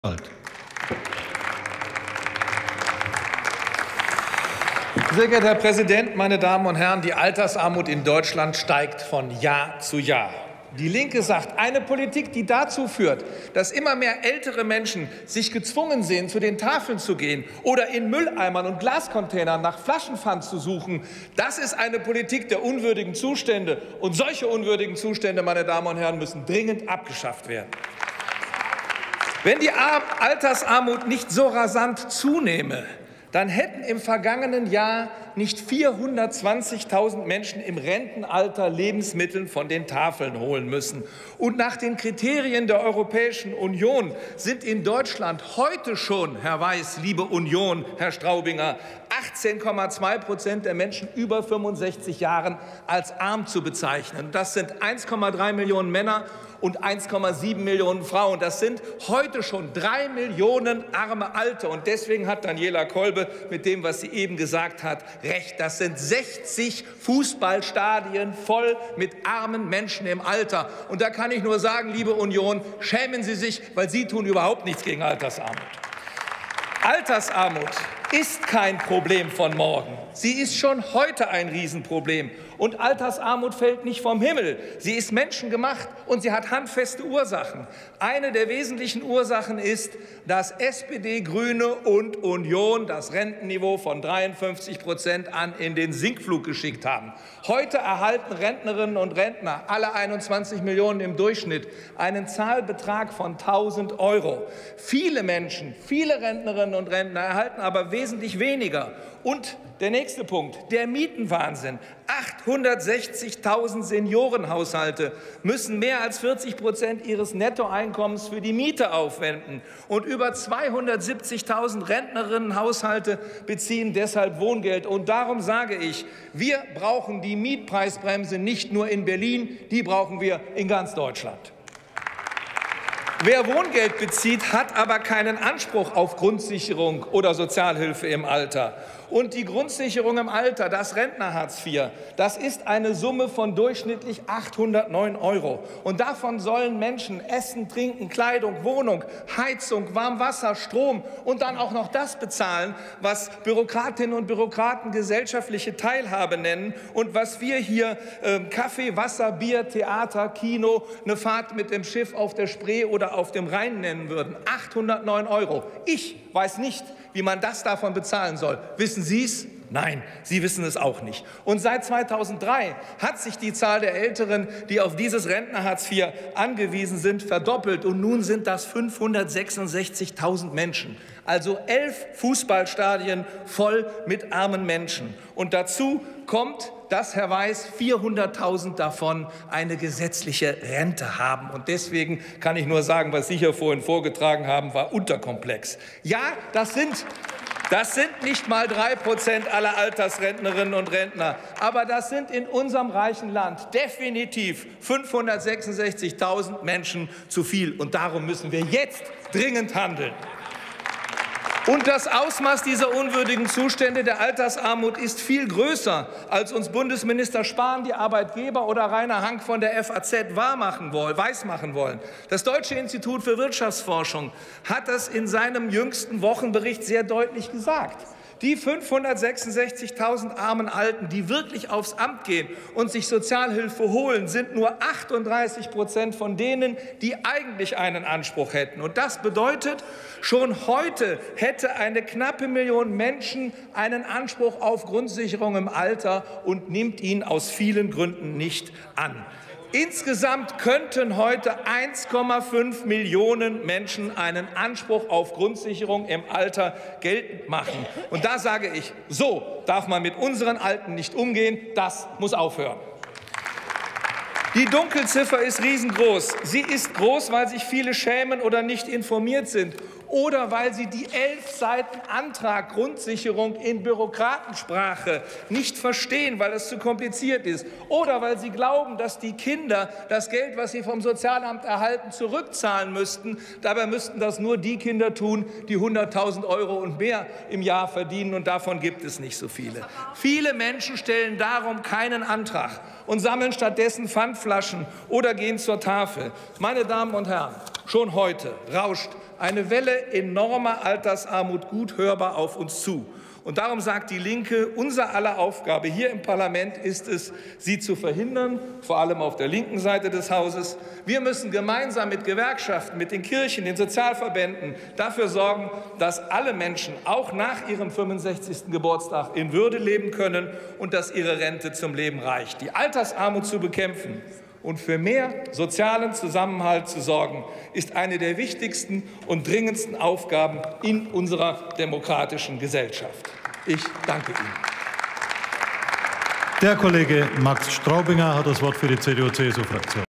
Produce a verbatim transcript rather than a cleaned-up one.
Sehr geehrter Herr Präsident, meine Damen und Herren! Die Altersarmut in Deutschland steigt von Jahr zu Jahr. Die Linke sagt, eine Politik, die dazu führt, dass immer mehr ältere Menschen sich gezwungen sehen, zu den Tafeln zu gehen oder in Mülleimern und Glascontainern nach Flaschenpfand zu suchen, das ist eine Politik der unwürdigen Zustände. Und solche unwürdigen Zustände, meine Damen und Herren, müssen dringend abgeschafft werden. Wenn die Altersarmut nicht so rasant zunehme, dann hätten im vergangenen Jahr nicht vierhundertzwanzigtausend Menschen im Rentenalter Lebensmittel von den Tafeln holen müssen. Und nach den Kriterien der Europäischen Union sind in Deutschland heute schon, Herr Weiß, liebe Union, Herr Straubinger, achtzehn Komma zwei Prozent der Menschen über fünfundsechzig Jahren als arm zu bezeichnen. Das sind eins Komma drei Millionen Männer und eins Komma sieben Millionen Frauen. Das sind heute schon drei Millionen arme Alte. Und deswegen hat Daniela Kolbe mit dem, was sie eben gesagt hat, recht. Das sind sechzig Fußballstadien voll mit armen Menschen im Alter. Und da kann ich nur sagen, liebe Union, schämen Sie sich, weil Sie tun überhaupt nichts gegen Altersarmut. Altersarmut ist kein Problem von morgen. Sie ist schon heute ein Riesenproblem. Und Altersarmut fällt nicht vom Himmel. Sie ist menschengemacht und sie hat handfeste Ursachen. Eine der wesentlichen Ursachen ist, dass S P D, Grüne und Union das Rentenniveau von dreiundfünfzig Prozent an in den Sinkflug geschickt haben. Heute erhalten Rentnerinnen und Rentner, alle einundzwanzig Millionen im Durchschnitt, einen Zahlbetrag von tausend Euro. Viele Menschen, viele Rentnerinnen und Rentner erhalten aber wesentlich weniger. Und der nächste Punkt, der Mietenwahnsinn. achthundertsechzigtausend Seniorenhaushalte müssen mehr als vierzig Prozent ihres Nettoeinkommens für die Miete aufwenden. Und über zweihundertsiebzigtausend Rentnerinnenhaushalte beziehen deshalb Wohngeld. Und darum sage ich, wir brauchen die Mietpreisbremse nicht nur in Berlin, die brauchen wir in ganz Deutschland. Wer Wohngeld bezieht, hat aber keinen Anspruch auf Grundsicherung oder Sozialhilfe im Alter. Und die Grundsicherung im Alter, das Rentner-Hartz vier, das ist eine Summe von durchschnittlich achthundertneun Euro. Und davon sollen Menschen Essen, Trinken, Kleidung, Wohnung, Heizung, Warmwasser, Strom und dann auch noch das bezahlen, was Bürokratinnen und Bürokraten gesellschaftliche Teilhabe nennen und was wir hier äh, Kaffee, Wasser, Bier, Theater, Kino, eine Fahrt mit dem Schiff auf der Spree oder auf dem Rhein nennen würden. achthundertneun Euro. Ich weiß nicht, wie man das davon bezahlen soll. Wissen Sie es? Nein, Sie wissen es auch nicht. Und seit zweitausenddrei hat sich die Zahl der Älteren, die auf dieses Rentner-Hartz vier angewiesen sind, verdoppelt. Und nun sind das fünfhundertsechsundsechzigtausend Menschen. Also elf Fußballstadien voll mit armen Menschen. Und dazu kommt, dass, Herr Weiß, vierhunderttausend davon eine gesetzliche Rente haben. Und deswegen kann ich nur sagen, was Sie hier vorhin vorgetragen haben, war unterkomplex. Ja, das sind Das sind nicht mal drei Prozent aller Altersrentnerinnen und Rentner. Aber das sind in unserem reichen Land definitiv fünfhundertsechsundsechzigtausend Menschen zu viel. Und darum müssen wir jetzt dringend handeln. Und das Ausmaß dieser unwürdigen Zustände der Altersarmut ist viel größer, als uns Bundesminister Spahn, die Arbeitgeber oder Rainer Hank von der F A Z wahrmachen wollen, weismachen wollen. Das Deutsche Institut für Wirtschaftsforschung hat das in seinem jüngsten Wochenbericht sehr deutlich gesagt. Die fünfhundertsechsundsechzigtausend armen Alten, die wirklich aufs Amt gehen und sich Sozialhilfe holen, sind nur achtunddreißig Prozent von denen, die eigentlich einen Anspruch hätten. Und das bedeutet, schon heute hätte eine knappe Million Menschen einen Anspruch auf Grundsicherung im Alter und nimmt ihn aus vielen Gründen nicht an. Insgesamt könnten heute eins Komma fünf Millionen Menschen einen Anspruch auf Grundsicherung im Alter geltend machen. Und da sage ich, so darf man mit unseren Alten nicht umgehen. Das muss aufhören. Die Dunkelziffer ist riesengroß. Sie ist groß, weil sich viele schämen oder nicht informiert sind oder weil sie die elf Seiten Antrag Grundsicherung in Bürokratensprache nicht verstehen, weil es zu kompliziert ist, oder weil sie glauben, dass die Kinder das Geld, was sie vom Sozialamt erhalten, zurückzahlen müssten. Dabei müssten das nur die Kinder tun, die hunderttausend Euro und mehr im Jahr verdienen, und davon gibt es nicht so viele. Viele Menschen stellen darum keinen Antrag und sammeln stattdessen Pfandflaschen oder gehen zur Tafel. Meine Damen und Herren, schon heute rauscht eine Welle enormer Altersarmut gut hörbar auf uns zu. Und darum sagt die Linke, unser aller Aufgabe hier im Parlament ist es, sie zu verhindern, vor allem auf der linken Seite des Hauses. Wir müssen gemeinsam mit Gewerkschaften, mit den Kirchen, den Sozialverbänden dafür sorgen, dass alle Menschen auch nach ihrem fünfundsechzigsten Geburtstag in Würde leben können und dass ihre Rente zum Leben reicht. Die Altersarmut zu bekämpfen und für mehr sozialen Zusammenhalt zu sorgen, ist eine der wichtigsten und dringendsten Aufgaben in unserer demokratischen Gesellschaft. Ich danke Ihnen. Der Kollege Max Straubinger hat das Wort für die C D U C S U-Fraktion.